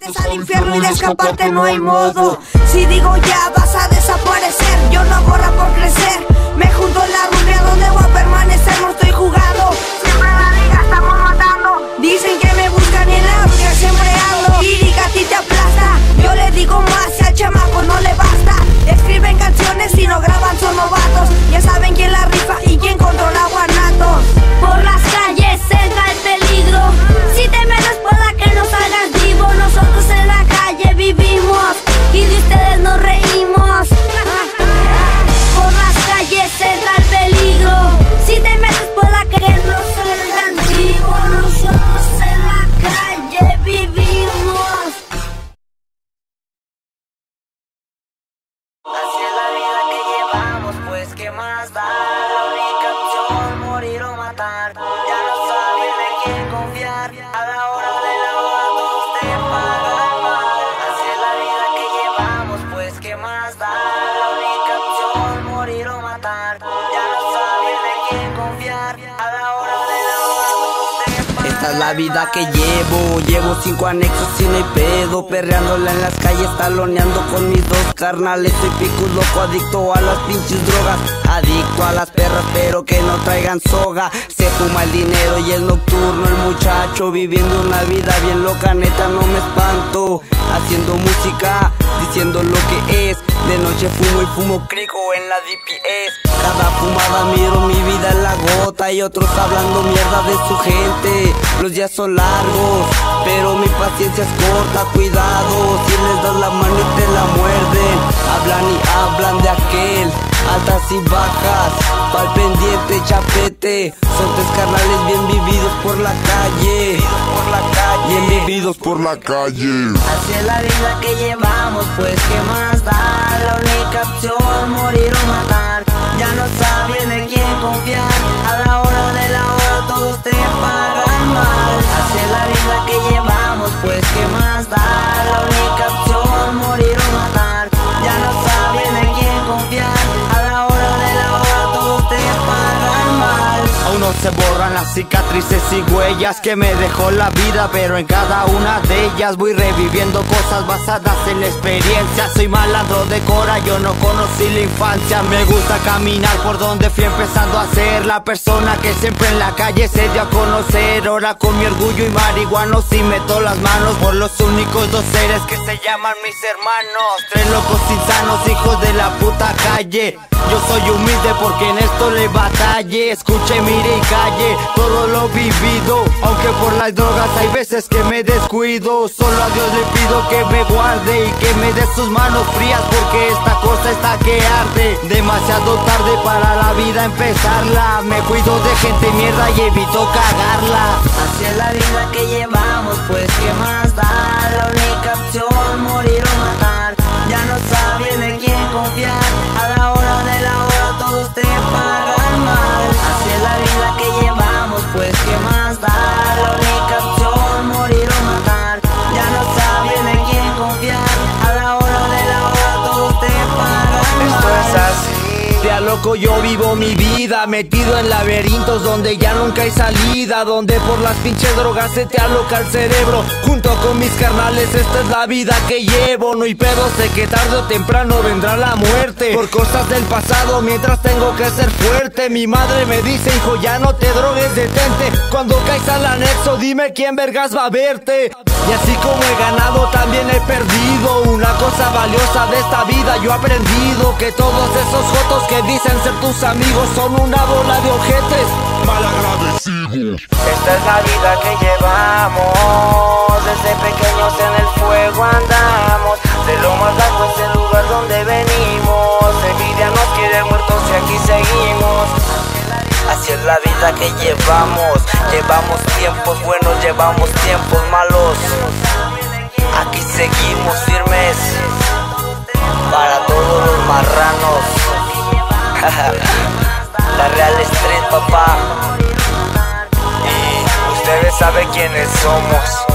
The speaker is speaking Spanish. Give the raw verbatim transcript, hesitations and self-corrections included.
metes al infierno y de escaparte no hay modo. Si digo ya vas a desaparecer, yo no borra por crecer. Me junto en la rubia donde voy a permanecer, no estoy jugando. Siempre la liga estamos matando. Dicen que me buscan y en la rubia siempre ando. Lírica a ti te aplasta, yo le digo más, si al chamaco no le basta. Escriben canciones y no graban, son novatos. Ya saben quién la rifa y quién controla guanatos. Por las calles entra el peligro, si te metes por la que no salgas vivo. Nosotros en la calle vivimos y de ustedes nos reímos. Por las calles entra el peligro, si te metes por la que no salgas vivo. Nosotros en la calle vivimos. Así es la vida que llevamos, pues qué más da. La única opción, morir o matar. Ya no saben en quién confiar. A la hora de la hora todos te pagan mal. Así es la vida que llevamos, pues qué más da. La única opción, morir o matar. Ya no saben en quién confiar. A la hora de la hora todos te pagan. Esta es la vida que llevo, llevo cinco anexos y no hay pedo. Perreándola en las calles, taloneando con mis dos carnales. Soy pico loco, adicto a las pinches drogas. Adicto a las perras, pero que no traigan soga. Se fuma el dinero y es nocturno el muchacho, viviendo una vida bien loca, neta no me espanto. Haciendo música, diciendo lo que es. De noche fumo y fumo crico en la D P S. Cada fumada miro mi vida en la gota y otros hablando mierda de su gente. Los días son largos, pero mi paciencia es corta. Cuidado, si les das la mano y te la muerden. Hablan y hablan de aquel, altas y bajas, pa'l pendiente, chapete. Son tres carnales bien vividos por la calle, por la calle, bien vividos por la calle. Así es la vida que llevamos, pues qué más da. La única opción, morir o matar. Ya no saben en quién confiar. A la hora de la hora todos te pagan mal. Así es la vida que llevamos, pues qué más da. La única opción, morir o matar. Ya no saben en quién confiar. A la hora de la hora todos te pagan mal. Aún no se borran las cicatrices y huellas que me dejó la vida, pero en cada una de ellas voy reviviendo cosas basadas en la experiencia. Soy malandro de cora, yo no conocí la infancia. Me gusta caminar por donde fui empezando a ser la persona que siempre en la calle se dio a conocer. Ahora con mi orgullo y marihuano sí meto las manos por los únicos dos seres que se llaman mis hermanos. Tres locos insanos, hijos de la puta calle. Yo soy humilde porque en esto le batalle. Escuche, mire y calle todo lo vivido, aunque por las drogas hay veces que me descuido. Solo a Dios le pido que me guarde y que me dé sus manos frías, porque esta cosa está que arde. Demasiado tarde para la vida empezarla. Me cuido de gente mierda y evito cagarla. Así es la vida que llevamos, pues qué más da. La única opción, morir o matar. Ya no saben en quién confiar. A la hora de la hora todos te pagan mal. Así es la vida que llevamos, pues qué más da. La única opción, morir o matar. Ya no saben en quién confiar. A la hora de la hora todos te pagan mal. Esto es así. De a loco yo vivo mi vida, metido en laberintos donde ya nunca hay salida, donde por las pinches drogas se te aloca el cerebro. Junto con mis carnales esta es la vida que llevo. No hay pedo, sé que tarde o temprano vendrá la muerte por cosas del pasado, mientras tengo que ser fuerte. Mi madre me dice, hijo, ya no te drogues, detente. Cuando caes al anexo dime quién vergas va a verte. Y así como he ganado también he perdido. Una cosa valiosa de esta vida yo he aprendido, que todos esos jotos que dicen ser tus amigos son una bola de ojetes malagradecidos. Esta es la vida que llevamos, desde pequeños en el fuego andamos. De lo más bajo es el lugar donde venimos. Envidia nos quiere muertos y aquí seguimos. Así es la vida que llevamos. Llevamos tiempos buenos, llevamos tiempos malos. Aquí seguimos firmes para todos los marranos. La Real Street, papá. Y ustedes saben quiénes somos.